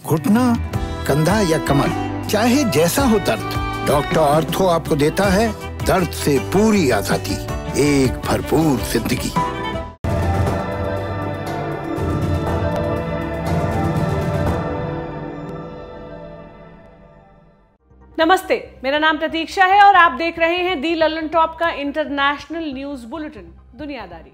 घुटना, कंधा या कमर, चाहे जैसा हो दर्द, डॉक्टर ऑर्थो आपको देता है दर्द से पूरी आजादी, एक भरपूर जिंदगी। नमस्ते, मेरा नाम प्रतीक्षा है और आप देख रहे हैं दी लल्लनटॉप का इंटरनेशनल न्यूज बुलेटिन दुनियादारी।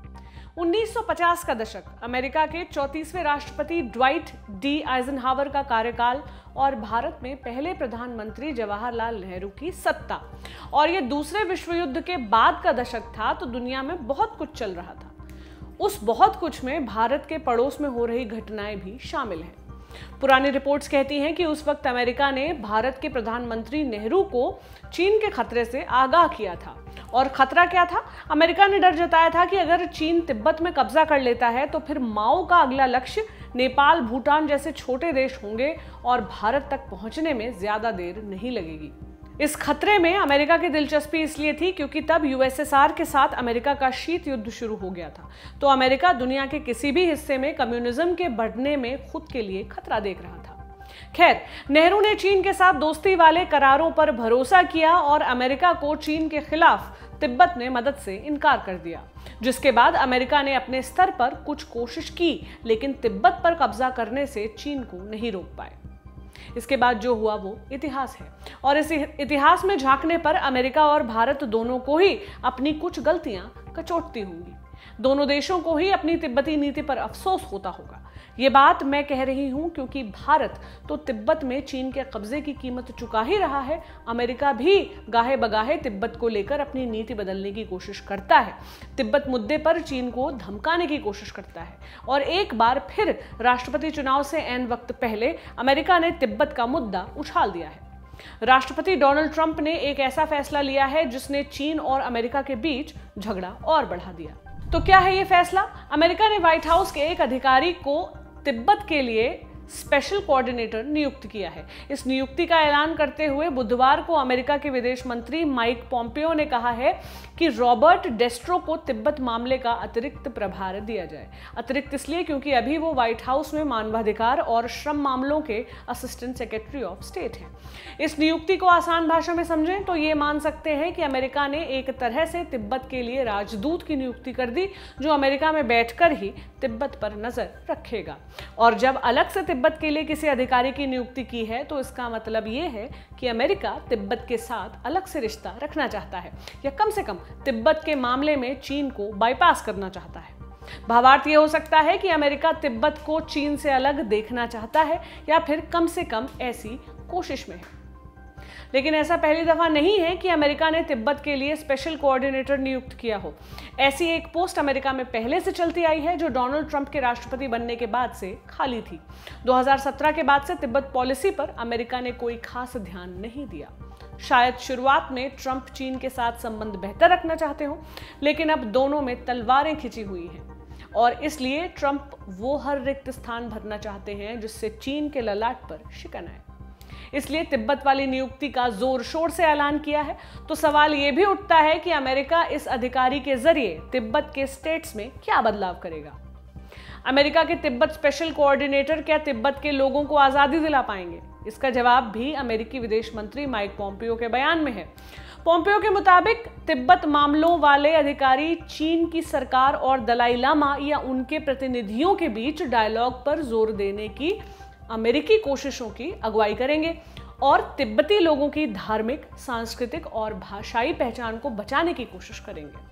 1950 का दशक, अमेरिका के 34वें राष्ट्रपति ड्वाइट डी आइजनहावर का कार्यकाल और भारत में पहले प्रधानमंत्री जवाहरलाल नेहरू की सत्ता। और यह दूसरे विश्व युद्ध के बाद का दशक था, तो दुनिया में बहुत कुछ चल रहा था। उस बहुत कुछ में भारत के पड़ोस में हो रही घटनाएं भी शामिल हैं। पुरानी रिपोर्ट्स कहती हैं कि उस वक्त अमेरिका ने भारत के प्रधानमंत्री नेहरू को चीन के खतरे से आगाह किया था। और खतरा क्या था? अमेरिका ने डर जताया था कि अगर चीन तिब्बत में कब्जा कर लेता है तो फिर माओ का अगला लक्ष्य नेपाल, भूटान जैसे छोटे देश होंगे और भारत तक पहुंचने में ज्यादा देर नहीं लगेगी। इस खतरे में अमेरिका की दिलचस्पी इसलिए थी क्योंकि तब यूएसएसआर के साथ अमेरिका का शीत युद्ध शुरू हो गया था। तो अमेरिका दुनिया के किसी भी हिस्से में कम्युनिज्म के बढ़ने में खुद के लिए खतरा देख रहा था। खैर, नेहरू ने चीन के साथ दोस्ती वाले करारों पर भरोसा किया और अमेरिका को चीन के खिलाफ तिब्बत में मदद से इनकार कर दिया, जिसके बाद अमेरिका ने अपने स्तर पर कुछ कोशिश की, लेकिन तिब्बत पर कब्जा करने से चीन को नहीं रोक पाए। इसके बाद जो हुआ वो इतिहास है, और इस इतिहास में झांकने पर अमेरिका और भारत दोनों को ही अपनी कुछ गलतियां कचोटती होंगी। दोनों देशों को ही अपनी तिब्बती नीति पर अफसोस होता होगा। ये बात मैं कह रही हूं क्योंकि भारत तो तिब्बत में चीन के कब्जे की कीमत चुका ही रहा है। अमेरिका भी गाहे बगाहे तिब्बत को लेकर अपनी नीति बदलने की कोशिश करता है, तिब्बत मुद्दे पर चीन को धमकाने की कोशिश करता है। और एक बार फिर राष्ट्रपति चुनाव से ऐन वक्त पहले अमेरिका ने तिब्बत का मुद्दा उछाल दिया है। राष्ट्रपति डोनाल्ड ट्रंप ने एक ऐसा फैसला लिया है जिसने चीन और अमेरिका के बीच झगड़ा और बढ़ा दिया। तो क्या है ये फैसला? अमेरिका ने व्हाइट हाउस के एक अधिकारी को तिब्बत के लिए स्पेशल कोऑर्डिनेटर नियुक्त किया है। इस नियुक्ति का ऐलान करते हुए बुधवार को अमेरिका के विदेश मंत्री माइक पोम्पियो ने कहा है कि रॉबर्ट डेस्ट्रो को तिब्बत मामले का अतिरिक्त प्रभार दिया जाए। अतिरिक्त इसलिए क्योंकि अभी वो व्हाइट हाउस में मानवाधिकार और श्रम मामलों के असिस्टेंट सेक्रेटरी ऑफ स्टेट हैं। इस नियुक्ति को आसान भाषा में समझें तो ये मान सकते हैं कि अमेरिका ने एक तरह से तिब्बत के लिए राजदूत की नियुक्ति कर दी, जो अमेरिका में बैठकर ही तिब्बत पर नजर रखेगा। और जब अलग से तिब्बत के लिए किसी अधिकारी की नियुक्ति की है तो इसका मतलब ये है कि अमेरिका तिब्बत के साथ अलग से रिश्ता रखना चाहता है, या कम से कम तिब्बत के मामले में चीन को बाईपास करना चाहता है। भावार्थ ये हो सकता है कि अमेरिका तिब्बत को चीन से अलग देखना चाहता है, या फिर कम से कम ऐसी कोशिश में है। लेकिन ऐसा पहली दफा नहीं है कि अमेरिका ने तिब्बत के लिए स्पेशल कोऑर्डिनेटर नियुक्त किया हो। ऐसी एक पोस्ट अमेरिका में पहले से चलती आई है, जो डोनाल्ड ट्रंप के राष्ट्रपति बनने के बाद से खाली थी। 2017 के बाद से तिब्बत पॉलिसी पर अमेरिका ने कोई खास ध्यान नहीं दिया। शायद शुरुआत में ट्रंप चीन के साथ संबंध बेहतर रखना चाहते हो, लेकिन अब दोनों में तलवारें खिंची हुई हैं और इसलिए ट्रंप वो हर रिक्त स्थान भरना चाहते हैं जिससे चीन के ललाट पर शिकन आए। इसलिए तिब्बत वाली नियुक्ति का जोर शोर से ऐलान किया है। तो सवाल यह भी उठता है कि अमेरिका इस अधिकारी के जरिए तिब्बत के स्टेट्स में क्या बदलाव करेगा। अमेरिका के तिब्बत स्पेशल कोऑर्डिनेटर क्या तिब्बत के लोगों को आजादी दिला पाएंगे? इसका जवाब भी अमेरिकी विदेश मंत्री माइक पोम्पियो के बयान में है। पोम्पियो के मुताबिक तिब्बत मामलों वाले अधिकारी चीन की सरकार और दलाई लामा या उनके प्रतिनिधियों के बीच डायलॉग पर जोर देने की अमेरिकी कोशिशों की अगुवाई करेंगे और तिब्बती लोगों की धार्मिक, सांस्कृतिक और भाषाई पहचान को बचाने की कोशिश करेंगे।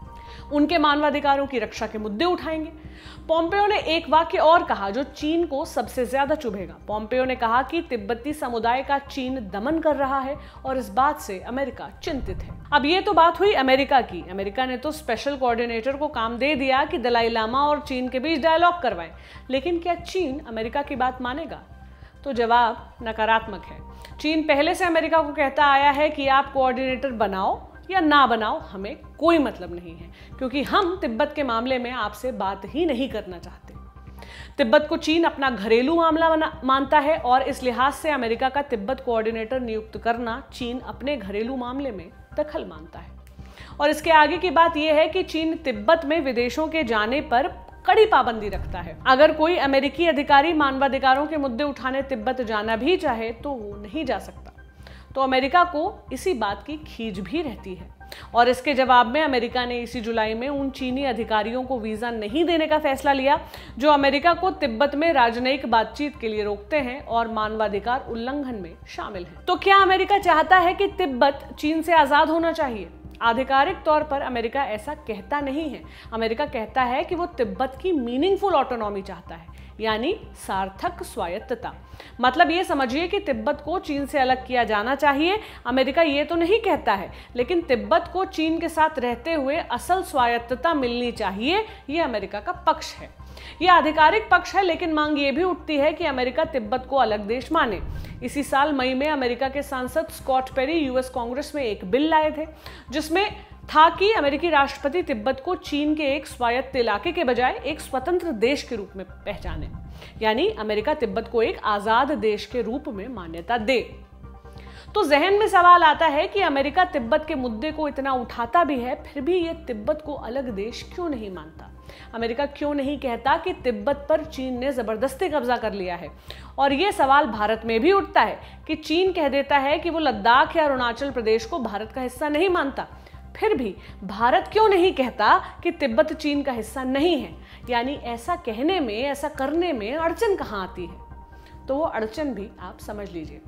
उनके मानवाधिकारों की रक्षा के मुद्दे उठाएंगे। पोम्पियो ने एक वाक्य और कहा जो चीन को सबसे ज्यादा चुभेगा। पोम्पियो ने कहा कि तिब्बती समुदाय का चीन दमन कर रहा है और इस बात से अमेरिका चिंतित है। अब ये तो बात हुई अमेरिका की। अमेरिका ने तो स्पेशल कोऑर्डिनेटर को काम दे दिया कि दलाई लामा और चीन के बीच डायलॉग करवाएं, लेकिन क्या चीन अमेरिका की बात मानेगा? तो जवाब नकारात्मक है। चीन पहले से अमेरिका को कहता आया है कि आप कोऑर्डिनेटर बनाओ या ना बनाओ, हमें कोई मतलब नहीं है, क्योंकि हम तिब्बत के मामले में आपसे बात ही नहीं करना चाहते। तिब्बत को चीन अपना घरेलू मामला मानता है और इस लिहाज से अमेरिका का तिब्बत कोऑर्डिनेटर नियुक्त करना चीन अपने घरेलू मामले में दखल मानता है। और इसके आगे की बात यह है कि चीन तिब्बत में विदेशों के जाने पर कड़ी पाबंदी रखता है। अगर कोई अमेरिकी अधिकारी मानवाधिकारों के मुद्दे उठाने तिब्बत जाना भी चाहे तो वो नहीं जा सकता। तो अमेरिका को इसी बात की खींच भी रहती है और इसके जवाब में अमेरिका ने इसी जुलाई में उन चीनी अधिकारियों को वीजा नहीं देने का फैसला लिया जो अमेरिका को तिब्बत में राजनयिक बातचीत के लिए रोकते हैं और मानवाधिकार उल्लंघन में शामिल हैं। तो क्या अमेरिका चाहता है कि तिब्बत चीन से आजाद होना चाहिए? आधिकारिक तौर पर अमेरिका ऐसा कहता नहीं है। अमेरिका कहता है कि वो तिब्बत की मीनिंगफुल ऑटोनॉमी चाहता है, यानी सार्थक स्वायत्तता। मतलब ये समझिए कि तिब्बत को चीन से अलग किया जाना चाहिए। अमेरिका ये तो नहीं कहता है, लेकिन तिब्बत को चीन के साथ रहते हुए असल स्वायत्तता मिलनी चाहिए। ये अमेरिका का पक्ष है, ये आधिकारिक पक्ष है। लेकिन मांग ये भी उठती है कि अमेरिका तिब्बत को अलग देश माने। इसी साल मई में अमेरिका के सांसद स्कॉट पेरी यूएस कांग्रेस में एक बिल लाए थे जिसमें था कि अमेरिकी राष्ट्रपति तिब्बत को चीन के एक स्वायत्त इलाके के बजाय एक स्वतंत्र देश के रूप में पहचाने, यानी अमेरिका तिब्बत को एक आजाद देश के रूप में मान्यता दे। तो जहन में सवाल आता है कि अमेरिका तिब्बत के मुद्दे को इतना उठाता भी है, फिर भी ये तिब्बत को अलग देश क्यों नहीं मानता? अमेरिका क्यों नहीं कहता कि तिब्बत पर चीन ने जबरदस्ती कब्जा कर लिया है? और ये सवाल भारत में भी उठता है कि चीन कह देता है कि वो लद्दाख या अरुणाचल प्रदेश को भारत का हिस्सा नहीं मानता, फिर भी भारत क्यों नहीं कहता कि तिब्बत चीन का हिस्सा नहीं है? यानी ऐसा कहने में, ऐसा करने में अड़चन कहाँ आती है? तो वो अड़चन भी आप समझ लीजिए।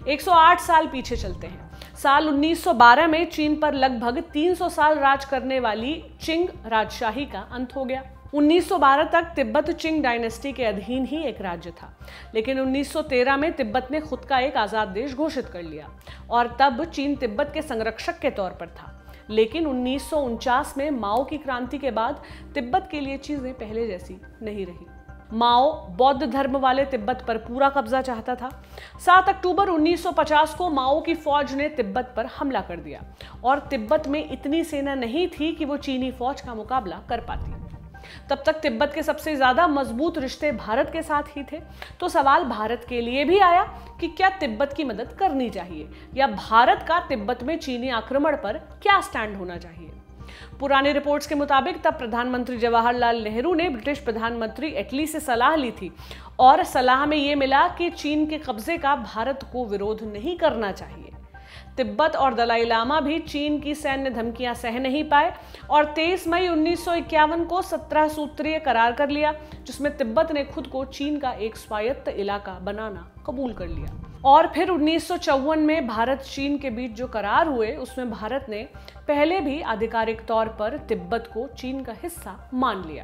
108 साल पीछे चलते हैं। साल 1912 में चीन पर लगभग 300 साल राज करने वाली चिंग राजशाही का अंत हो गया। 1912 तक तिब्बत चिंग डायनेस्टी के अधीन ही एक राज्य था, लेकिन 1913 में तिब्बत ने खुद का एक आजाद देश घोषित कर लिया और तब चीन तिब्बत के संरक्षक के तौर पर था। लेकिन 1949 में माओ की क्रांति के बाद तिब्बत के लिए चीजें पहले जैसी नहीं रही। माओ बौद्ध धर्म वाले तिब्बत पर पूरा कब्जा चाहता था। 7 अक्टूबर 1950 को माओ की फौज ने तिब्बत पर हमला कर दिया और तिब्बत में इतनी सेना नहीं थी कि वो चीनी फौज का मुकाबला कर पाती। तब तक तिब्बत के सबसे ज्यादा मजबूत रिश्ते भारत के साथ ही थे। तो सवाल भारत के लिए भी आया कि क्या तिब्बत की मदद करनी चाहिए या भारत का तिब्बत में चीनी आक्रमण पर क्या स्टैंड होना चाहिए। पुरानी रिपोर्ट्स के मुताबिक तब प्रधानमंत्री जवाहरलाल नेहरू ने ब्रिटिश प्रधानमंत्री एटली से सलाह ली थी और सलाह में यह मिला कि चीन के कब्जे का भारत को विरोध नहीं करना चाहिए। तिब्बत और दलाई लामा भी चीन की सैन्य धमकियां सह नहीं पाए और 23 मई 1951 को 17 सूत्रीय करार कर लिया जिसमें तिब्बत ने खुद को चीन का एक स्वायत्त इलाका बनाना कबूल कर लिया। और फिर 1954 में भारत चीन के बीच जो करार हुए उसमें भारत ने पहले भी आधिकारिक तौर पर तिब्बत को चीन का हिस्सा मान लिया।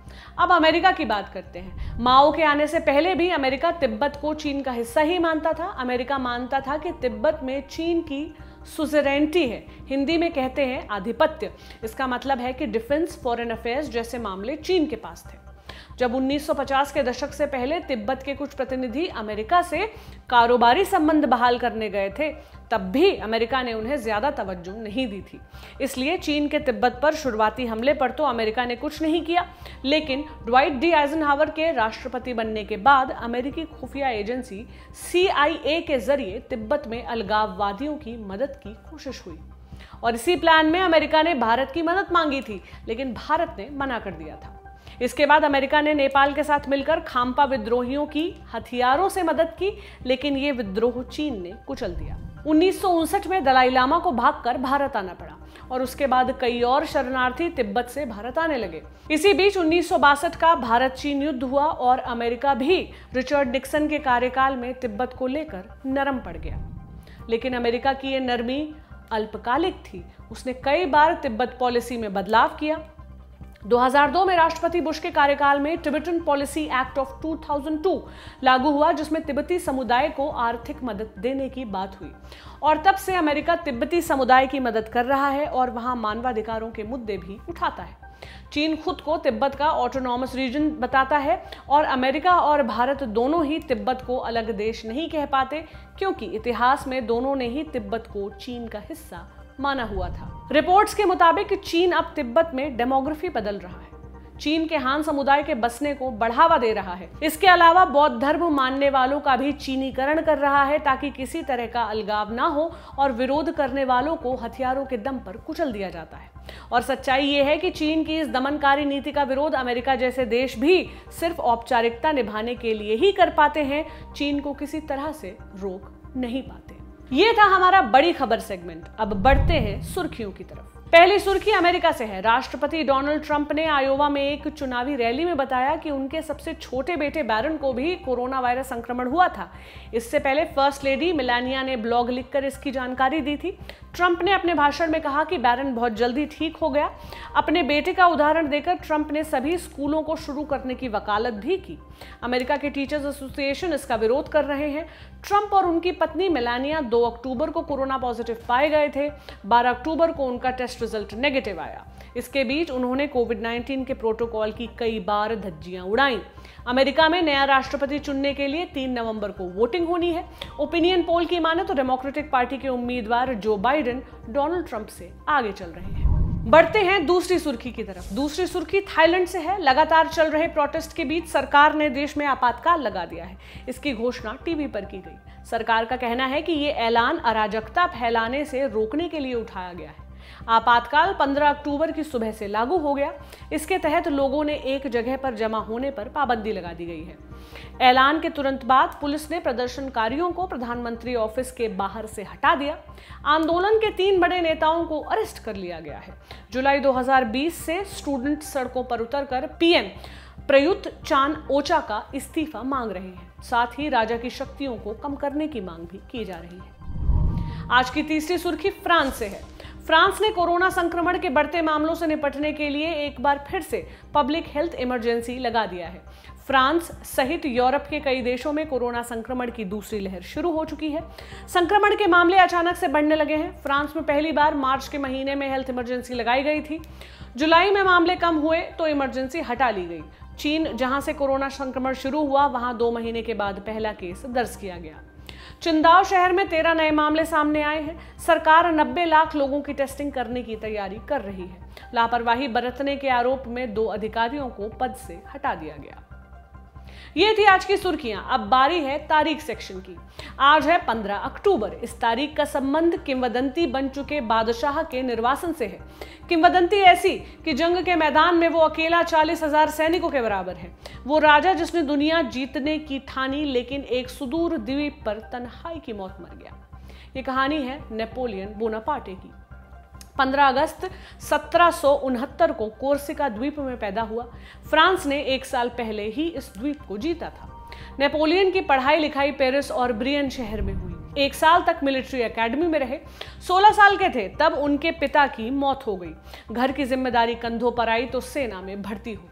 अब अमेरिका की बात करते हैं। माओ के आने से पहले भी अमेरिका तिब्बत को चीन का हिस्सा ही मानता था। अमेरिका मानता था कि तिब्बत में चीन की सुज़ेरेनिटी है, हिंदी में कहते हैं आधिपत्य। इसका मतलब है कि डिफेंस, फॉरेन अफेयर्स जैसे मामले चीन के पास थे। जब 1950 के दशक से पहले तिब्बत के कुछ प्रतिनिधि अमेरिका से कारोबारी संबंध बहाल करने गए थे, तब भी अमेरिका ने उन्हें ज्यादा तवज्जो नहीं दी थी। इसलिए चीन के तिब्बत पर शुरुआती हमले पर तो अमेरिका ने कुछ नहीं किया, लेकिन ड्वाइट डी आइजनहावर के राष्ट्रपति बनने के बाद अमेरिकी खुफिया एजेंसी CIA के जरिए तिब्बत में अलगाववादियों की मदद की कोशिश हुई और इसी प्लान में अमेरिका ने भारत की मदद मांगी थी, लेकिन भारत ने मना कर दिया था। इसके बाद अमेरिका ने नेपाल के साथ मिलकर खाम्पा विद्रोहियों की हथियारों से मदद की, लेकिन ये विद्रोह चीन ने कुचल दिया। 1959 में दलाई लामा को भागकर भारत आना पड़ा और उसके बाद कई और शरणार्थी तिब्बत से भारत आने लगे। इसी बीच 1962 का भारत चीन युद्ध हुआ और अमेरिका भी रिचर्ड निक्सन के कार्यकाल में तिब्बत को लेकर नरम पड़ गया। लेकिन अमेरिका की ये नरमी अल्पकालिक थी। उसने कई बार तिब्बत पॉलिसी में बदलाव किया। 2002 में राष्ट्रपति बुश के कार्यकाल में टिबेटन पॉलिसी एक्ट ऑफ 2002 लागू हुआ, जिसमें तिब्बती समुदाय को आर्थिक मदद देने की बात हुई और तब से अमेरिका तिब्बती समुदाय की मदद कर रहा है और वहां मानवाधिकारों के मुद्दे भी उठाता है। चीन खुद को तिब्बत का ऑटोनॉमस रीजन बताता है और अमेरिका और भारत दोनों ही तिब्बत को अलग देश नहीं कह पाते, क्योंकि इतिहास में दोनों ने ही तिब्बत को चीन का हिस्सा माना हुआ था। रिपोर्ट्स के मुताबिक चीन अब तिब्बत में डेमोग्राफी बदल रहा है। चीन के हान समुदाय के बसने को बढ़ावा दे रहा है। इसके अलावा बौद्ध धर्म मानने वालों का भी चीनीकरण कर रहा है ताकि किसी तरह का अलगाव ना हो और विरोध करने वालों को हथियारों के दम पर कुचल दिया जाता है। और सच्चाई ये है कि चीन की इस दमनकारी नीति का विरोध अमेरिका जैसे देश भी सिर्फ औपचारिकता निभाने के लिए ही कर पाते हैं, चीन को किसी तरह से रोक नहीं पाते। ये था हमारा बड़ी खबर सेगमेंट। अब बढ़ते हैं सुर्खियों की तरफ। पहली सुर्खी अमेरिका से है। राष्ट्रपति डोनाल्ड ट्रंप ने आयोवा में एक चुनावी रैली में बताया कि उनके सबसे छोटे बेटे बैरन को भी कोरोना वायरस संक्रमण हुआ था। इससे पहले फर्स्ट लेडी मेलानिया ने ब्लॉग लिखकर इसकी जानकारी दी थी। ट्रंप ने अपने भाषण में कहा कि बैरन बहुत जल्दी ठीक हो गया। अपने बेटे का उदाहरण देकर ट्रंप ने सभी स्कूलों को शुरू करने की वकालत भी की। अमेरिका के टीचर्स एसोसिएशन इसका विरोध कर रहे हैं। ट्रंप और उनकी पत्नी मेलानिया 2 अक्टूबर को कोरोना पॉजिटिव पाए गए थे। 12 अक्टूबर को उनका टेस्ट रिजल्ट नेगेटिव आया। इसके बीच उन्होंने कोविड-19 के प्रोटोकॉल की कई बार धज्जियां उड़ाई। अमेरिका में नया राष्ट्रपति चुनने के लिए 3 नवंबर को वोटिंग होनी है। ओपिनियन पोल की माने तो डेमोक्रेटिक पार्टी के उम्मीदवार जो बाइडेन डोनाल्ड ट्रंप से आगे चल रहे हैं। बढ़ते हैं दूसरी सुर्खी की तरफ। दूसरी सुर्खी थाईलैंड से है। लगातार चल रहे प्रोटेस्ट के बीच सरकार ने देश में आपातकाल लगा दिया है। इसकी घोषणा टीवी पर की गई। सरकार का कहना है कि ये ऐलान अराजकता फैलाने से रोकने के लिए उठाया गया है। आपातकाल 15 अक्टूबर की सुबह से लागू हो गया। इसके तहत लोगों ने एक जगह पर जमा होने पर पाबंदी लगा दी गई है। ऐलान के तुरंत बाद पुलिस ने प्रदर्शनकारियों को प्रधानमंत्री ऑफिस के बाहर से हटा दिया। आंदोलन के 3 बड़े नेताओं को अरेस्ट कर लिया गया है। जुलाई 2020 से स्टूडेंट सड़कों पर उतरकर पीएम प्रयुत चान ओचा का इस्तीफा मांग रहे हैं। साथ ही राजा की शक्तियों को कम करने की मांग भी की जा रही है। आज की तीसरी सुर्खी फ्रांस से है। फ्रांस ने कोरोना संक्रमण के बढ़ते मामलों से निपटने के लिए एक बार फिर से पब्लिक हेल्थ इमरजेंसी लगा दिया है। फ्रांस सहित यूरोप के कई देशों में कोरोना संक्रमण की दूसरी लहर शुरू हो चुकी है। संक्रमण के मामले अचानक से बढ़ने लगे हैं। फ्रांस में पहली बार मार्च के महीने में हेल्थ इमरजेंसी लगाई गई थी। जुलाई में मामले कम हुए तो इमरजेंसी हटा ली गई। चीन, जहां से कोरोना संक्रमण शुरू हुआ, वहां 2 महीने के बाद पहला केस दर्ज किया गया। चिंदाओ शहर में 13 नए मामले सामने आए हैं। सरकार 90 लाख लोगों की टेस्टिंग करने की तैयारी कर रही है। लापरवाही बरतने के आरोप में 2 अधिकारियों को पद से हटा दिया गया। ये थी आज की सुर्खियां। अब बारी है तारीख सेक्शन की। आज है 15 अक्टूबर। इस तारीख का संबंध किंवदंती बन चुके बादशाह के निर्वासन से है। किंवदंती ऐसी कि जंग के मैदान में वो अकेला 40,000 सैनिकों के बराबर है। वो राजा जिसने दुनिया जीतने की ठानी, लेकिन एक सुदूर द्वीप पर तन्हाई की मौत मर गया। ये कहानी है नेपोलियन बोनापार्टे की। 15 अगस्त 1769 को कोर्सिका द्वीप में पैदा हुआ। फ्रांस ने 1 साल पहले ही इस द्वीप को जीता था। नेपोलियन की पढ़ाई लिखाई पेरिस और ब्रियन शहर में हुई। 1 साल तक मिलिट्री एकेडमी में रहे। 16 साल के थे तब उनके पिता की मौत हो गई। घर की जिम्मेदारी कंधों पर आई तो सेना में भर्ती हो गए।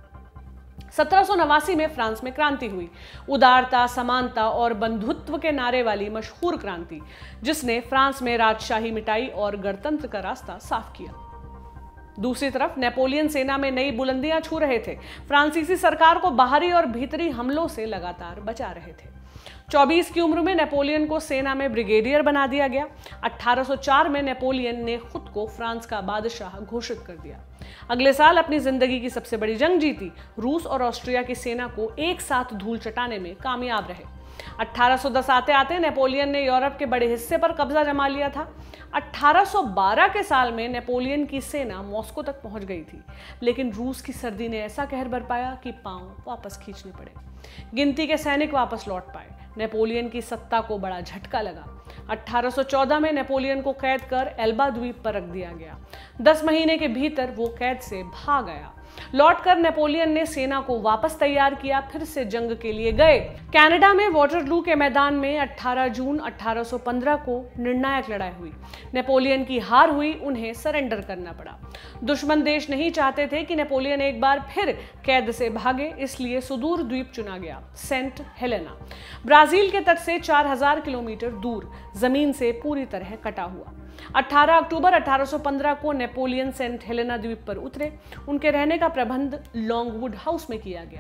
1789 में फ्रांस में क्रांति हुई। उदारता, समानता और बंधुत्व के नारे वाली मशहूर क्रांति, जिसने फ्रांस में राजशाही मिटाई और गणतंत्र का रास्ता साफ किया। दूसरी तरफ नेपोलियन सेना में नई बुलंदियां छू रहे थे। फ्रांसीसी सरकार को बाहरी और भीतरी हमलों से लगातार बचा रहे थे। 24 की उम्र में नेपोलियन को सेना में ब्रिगेडियर बना दिया गया। 1804 में नेपोलियन ने खुद को फ्रांस का बादशाह घोषित कर दिया। अगले साल अपनी जिंदगी की सबसे बड़ी जंग जीती। रूस और ऑस्ट्रिया की सेना को एक साथ धूल चटाने में कामयाब रहे। 1810 आते आते नेपोलियन ने यूरोप के बड़े हिस्से पर कब्जा जमा लिया था। 1812 के साल में नेपोलियन की सेना मॉस्को तक पहुंच गई थी, लेकिन रूस की सर्दी ने ऐसा कहर बरपाया कि पांव वापस खींचने पड़े। गिनती के सैनिक वापस लौट पाए। नेपोलियन की सत्ता को बड़ा झटका लगा। 1814 में नेपोलियन को कैद कर एल्बा द्वीप पर रख दिया गया। 10 महीने के भीतर वो कैद से भाग आया। लौटकर नेपोलियन ने सेना को वापस तैयार किया, फिर से जंग के लिए गए। कनाडा में वाटरलू के मैदान में 18 जून 1815 को निर्णायक लड़ाई हुई। नेपोलियन की हार हुई, उन्हें सरेंडर करना पड़ा। दुश्मन देश नहीं चाहते थे कि नेपोलियन एक बार फिर कैद से भागे, इसलिए सुदूर द्वीप चुना गया, सेंट हेलेना। ब्राजील के तट से 4000 किलोमीटर दूर, जमीन से पूरी तरह कटा हुआ। 18 अक्टूबर 1815 को नेपोलियन सेंट हेलेना द्वीप पर उतरे। उनके रहने का प्रबंध लॉन्गवुड हाउस में किया गया।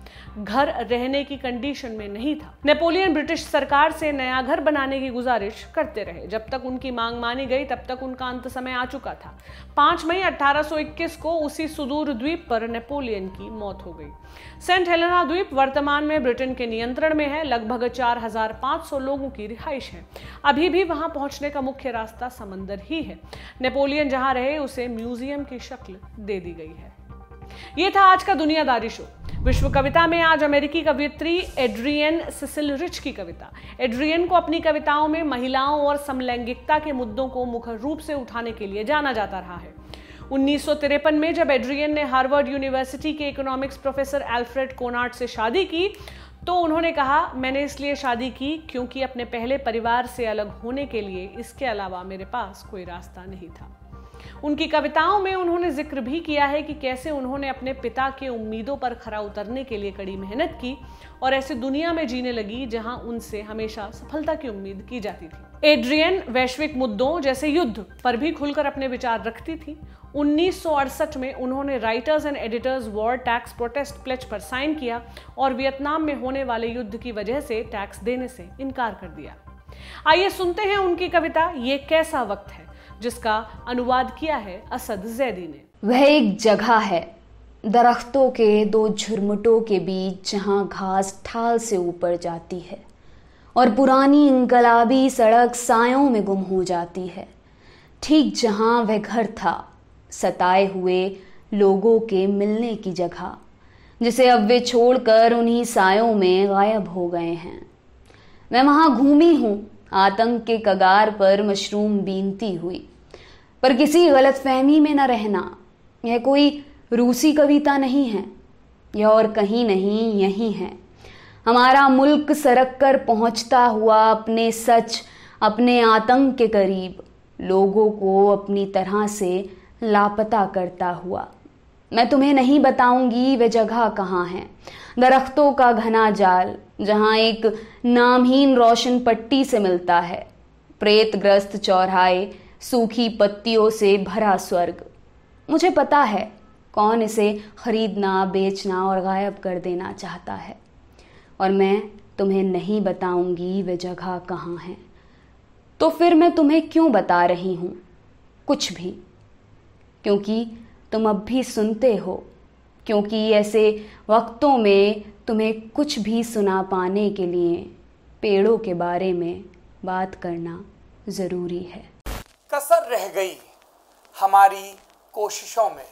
घर रहने की कंडीशन में नहीं था। नेपोलियन ब्रिटिश सरकार से नया घर बनाने की गुजारिश करते रहे। जब तक उनकी मांग मानी गई तब तक उनका अंत समय आ चुका था। 5 मई 1821 को उसी सुदूर द्वीप पर नेपोलियन की मौत हो गई। सेंट हेलेना द्वीप वर्तमान में ब्रिटेन के नियंत्रण में है। लगभग 4500 लोगों की रिहाइश है। अभी भी वहां पहुंचने का मुख्य रास्ता समंदर ही है। नेपोलियन जहां रहे उसे म्यूजियम की शक्ल दे दी गई है। ये था आज का दुनियादारी शो। विश्व कविता में आज अमेरिकी कवयित्री एड्रियन सिसिल रिच की कविता। एड्रियन को अपनी कविताओं में महिलाओं और समलैंगिकता के मुद्दों को मुख्य रूप से उठाने के लिए जाना जाता रहा है। 1953 में जब एड्रियन ने हार्वर्ड यूनिवर्सिटी के इकोनॉमिक्स प्रोफेसर एल्फ्रेड कोनार्ड से शादी की तो उन्होंने कहा, मैंने इसलिए शादी की क्योंकि अपने पहले परिवार से अलग होने के लिए इसके अलावा मेरे पास कोई रास्ता नहीं था। उनकी कविताओं में उन्होंने जिक्र भी किया है कि कैसे उन्होंने अपने पिता के उम्मीदों पर खरा उतरने के लिए कड़ी मेहनत की और ऐसी दुनिया में जीने लगी जहां उनसे हमेशा सफलता की उम्मीद की जाती थी। एड्रियन वैश्विक मुद्दों जैसे युद्ध पर भी खुलकर अपने विचार रखती थी। 1968 में उन्होंने writers and editors war tax protest pledge पर साइन किया और वियतनाम में होने वाले युद्ध की वजह से टैक्स देने से इनकार कर दिया। आइए सुनते हैं उनकी कविता ये कैसा वक्त है, जिसका अनुवाद किया है असद जैदी ने। वह एक जगह है दरख्तों के 2 झुरमुटों के बीच जहां घास ठाल से ऊपर जाती है और पुरानी इनकलाबी सड़क सायों में गुम हो जाती है। ठीक जहां वह घर था, सताए हुए लोगों के मिलने की जगह, जिसे अब वे छोड़कर उन्हीं सायों में गायब हो गए हैं। मैं वहां घूमी हूं आतंक के कगार पर मशरूम बीनती हुई, पर किसी गलतफहमी में न रहना। यह कोई रूसी कविता नहीं है, यह और कहीं नहीं यही है। हमारा मुल्क सरक कर पहुंचता हुआ अपने सच, अपने आतंक के करीब, लोगों को अपनी तरह से लापता करता हुआ। मैं तुम्हें नहीं बताऊंगी वे जगह कहाँ है, दरख्तों का घना जाल जहां एक नामहीन रोशन पट्टी से मिलता है, प्रेतग्रस्त चौराहे, सूखी पत्तियों से भरा स्वर्ग। मुझे पता है कौन इसे खरीदना, बेचना और गायब कर देना चाहता है, और मैं तुम्हें नहीं बताऊंगी वे जगह कहाँ है। तो फिर मैं तुम्हें क्यों बता रही हूँ कुछ भी? क्योंकि तुम अब भी सुनते हो, क्योंकि ऐसे वक्तों में तुम्हें कुछ भी सुना पाने के लिए पेड़ों के बारे में बात करना ज़रूरी है। कसर रह गई हमारी कोशिशों में,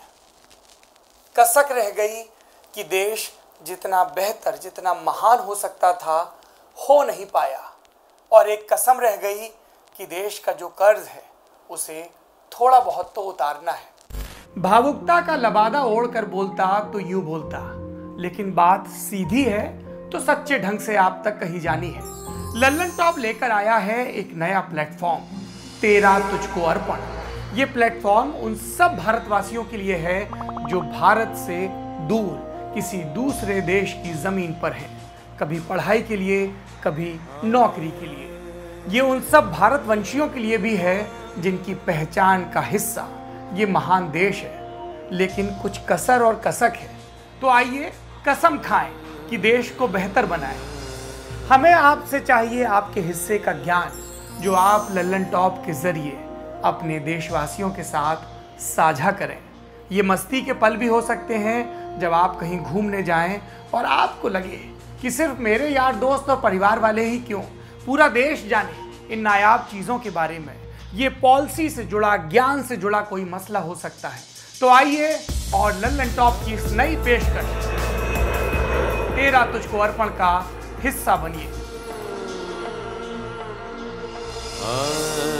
कसक रह गई कि देश जितना बेहतर, जितना महान हो सकता था, हो नहीं पाया। और एक कसम रह गई कि देश का जो कर्ज है उसे थोड़ा बहुत तो उतारना है। भावुकता का लबादा ओढ़कर बोलता तो यूं बोलता, लेकिन बात सीधी है तो सच्चे ढंग से आप तक कही जानी है। लल्लनटॉप लेकर आया है एक नया प्लेटफॉर्म, तेरा तुझको अर्पण। ये प्लेटफॉर्म उन सब भारतवासियों के लिए है जो भारत से दूर किसी दूसरे देश की जमीन पर है, कभी पढ़ाई के लिए, कभी नौकरी के लिए। ये उन सब भारतवंशियों के लिए भी है जिनकी पहचान का हिस्सा ये महान देश है, लेकिन कुछ कसर और कसक है। तो आइए कसम खाएं कि देश को बेहतर बनाएं। हमें आपसे चाहिए आपके हिस्से का ज्ञान, जो आप लल्लनटॉप के जरिए अपने देशवासियों के साथ साझा करें। ये मस्ती के पल भी हो सकते हैं जब आप कहीं घूमने जाएं और आपको लगे कि सिर्फ मेरे यार दोस्त और परिवार वाले ही क्यों, पूरा देश जाने इन नायाब चीज़ों के बारे में। ये पॉलिसी से जुड़ा, ज्ञान से जुड़ा कोई मसला हो सकता है। तो आइए और लल्लनटॉप की इस नई पेशकश तेरा तुझको अर्पण का हिस्सा बनिए।